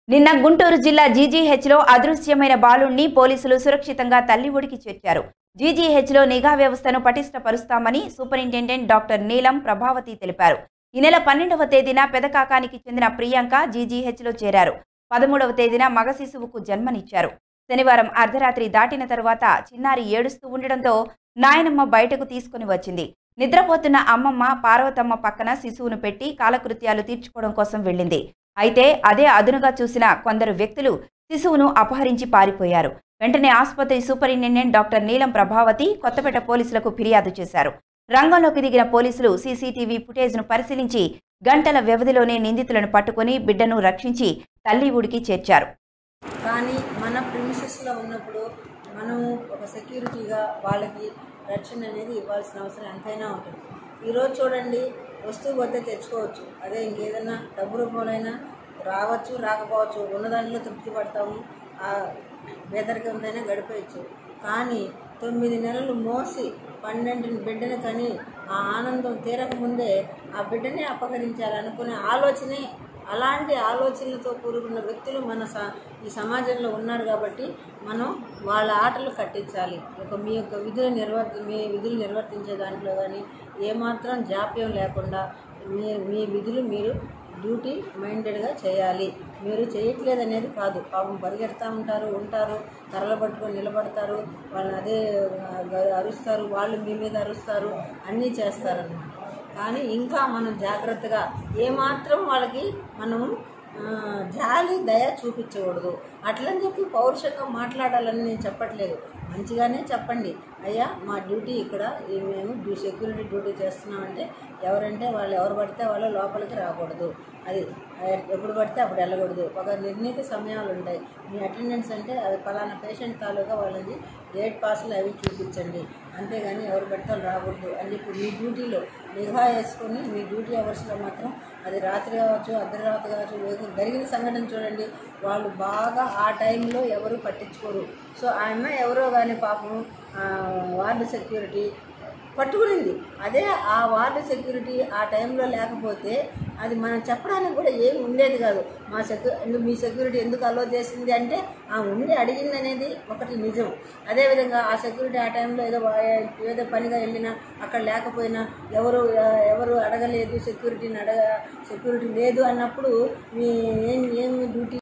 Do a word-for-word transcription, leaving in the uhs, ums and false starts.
నిన్న గుంటూరు జిల్లా జీజీహెచ్లో అదృశ్యమైన బాలుణ్ణి పోలీసులు సురక్షితంగా తల్లి ఒడికి చేర్చారు. జీజీహెచ్లో నిఘా వ్యవస్థను పటిష్టపరుస్తామని సూపరింటెండెంట్ డాక్టర్ నీలం ప్రభావతి తెలిపారు. ఈ నెల పన్నెండవ తేదీన పెదకాకానికి చెందిన ప్రియాంక జీజీహెచ్లో చేరారు. పదమూడవ తేదీన మగ శిశువుకు జన్మనిచ్చారు. శనివారం అర్ధరాత్రి దాటిన తరువాత చిన్నారి ఏడుస్తూ ఉండడంతో నాయనమ్మ బయటకు తీసుకుని వచ్చింది. నిద్రపోతున్న అమ్మమ్మ పార్వతమ్మ పక్కన శిశువును పెట్టి కాలకృత్యాలు తీర్చుకోవడం కోసం వెళ్ళింది. అయితే అదే అదునుగా చూసిన కొందరు వ్యక్తులు శిశువును అపహరించి పారిపోయారు. వెంటనే ఆసుపత్రి సూపరింటెండెంట్ డాక్టర్ నీలం ప్రభావతి కొత్తపేట పోలీసులకు ఫిర్యాదు చేశారు. రంగంలోకి దిగిన పోలీసులు సీసీటీవీ ఫుటేజ్ను పరిశీలించి గంటల వ్యవధిలోనే నిందితులను పట్టుకుని బిడ్డను రక్షించి తల్లి ఊడికి చేర్చారు. కానీ మన ప్రిమిసెస్లో ఉన్నప్పుడు మనం ఒక సెక్యూరిటీగా వాళ్ళకి రక్షణ అనేది ఇవ్వాల్సిన అవసరం ఎంతైనా ఉంటుంది. ఈరోజు చూడండి, వస్తువు వద్ద తెచ్చుకోవచ్చు, అదే ఇంకేదైనా డబ్బు రూపంలోనైనా రావచ్చు, రాకపోవచ్చు, ఉన్నదాంట్లో తృప్తి పడతాము, ఆ బెదరికంతైనా గడిపేయచ్చు. కానీ తొమ్మిది నెలలు మోసి పన్నెండు బిడ్డను కని ఆ ఆనందం తీరకముందే ఆ బిడ్డనే అపహరించాలనుకునే ఆలోచనే, అలాంటి ఆలోచనలతో కూడుకున్న వ్యక్తులు మన ఈ సమాజంలో ఉన్నారు. కాబట్టి మనం వాళ్ళ ఆటలు కట్టించాలి. ఒక మీ యొక్క విధులు నిర్వర్తి మీ విధులు నిర్వర్తించే దాంట్లో కానీ ఏమాత్రం జాప్యం లేకుండా మీ మీ విధులు మీరు డ్యూటీ మైండెడ్గా చేయాలి. మీరు చేయట్లేదు అనేది కాదు, పాపం పరిగెడతా ఉంటారు ఉంటారు కర్రలు పట్టుకొని నిలబడతారు, వాళ్ళని అదే అరుస్తారు, వాళ్ళు మీ మీద అరుస్తారు, అన్నీ చేస్తారన్నమాట. కానీ ఇంకా మనం జాగ్రత్తగా ఏమాత్రం వాళ్ళకి మనము జాలి దయ చూపించకూడదు. అట్లని చెప్పి పౌరుషంగా మాట్లాడాలని నేను చెప్పట్లేదు, మంచిగానే చెప్పండి. అయ్యా, మా డ్యూటీ ఇక్కడ మేము డ్యూ సెక్యూరిటీ డ్యూటీ చేస్తున్నామంటే ఎవరంటే వాళ్ళు ఎవరు పడితే వాళ్ళు లోపలికి రాకూడదు, అది ఎప్పుడు పడితే అప్పుడు వెళ్ళకూడదు. ఒక నిర్ణీత సమయాలు ఉంటాయి. మీ అటెండెన్స్ అంటే అది ఫలానా పేషెంట్ తాలూకా వాళ్ళది గేట్ పాస్లు అవి చూపించండి, అంతేగాని ఎవరు పడితే వాళ్ళు రాకూడదు అని చెప్పి మీ డ్యూటీలో నిఘా వేసుకొని మీ డ్యూటీ అవర్స్లో మాత్రం అది రాత్రి కావచ్చు, అర్ధరాత్రి కావచ్చు, జరిగిన సంఘటన చూడండి, వాళ్ళు బాగా ఆ టైంలో ఎవరు పట్టించుకోరు. సో ఆయన ఎవరో కానీ పాపం వార్డు సెక్యూరిటీ పట్టుకునింది, అదే ఆ వార్డు సెక్యూరిటీ ఆ టైంలో లేకపోతే అది మనం చెప్పడానికి కూడా ఏమి ఉండేది కాదు. మా సెక్యూ మీ సెక్యూరిటీ ఎందుకు అలో చేసింది అంటే ఆ ఉండి అడిగింది అనేది ఒకటి నిజం. అదేవిధంగా ఆ సెక్యూరిటీ ఆ టైంలో ఏదో ఏదో పనిగా వెళ్ళినా అక్కడ లేకపోయినా ఎవరు ఎవరు అడగలేదు, సెక్యూరిటీని అడగ సెక్యూరిటీ లేదు అన్నప్పుడు మీ ఏం ఏమి డ్యూటీ